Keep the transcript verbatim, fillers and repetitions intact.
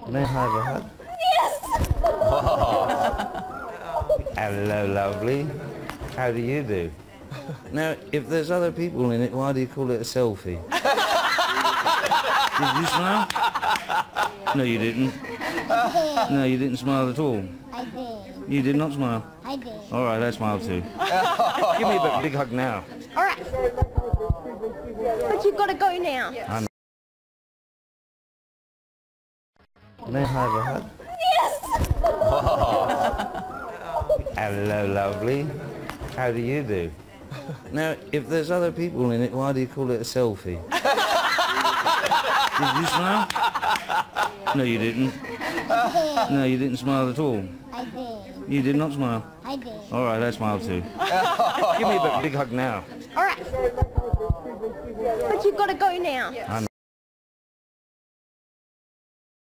May I have a hug? Yes! Hello, lovely. How do you do? Now, if there's other people in it, why do you call it a selfie? Did you smile? No, you didn't. No, you didn't smile at all. I did. You did not smile? I did. All right, I smile too. Give me a big hug now. All right. But you've got to go now. I'm... May I have a hug? Yes! Hello, lovely. How do you do? Now, if there's other people in it, why do you call it a selfie? Did you smile? No, you didn't. No, you didn't smile at all. I did. You did not smile? I did. All right, I smile too. Give me a big hug now. All right. But you've got to go now. I'm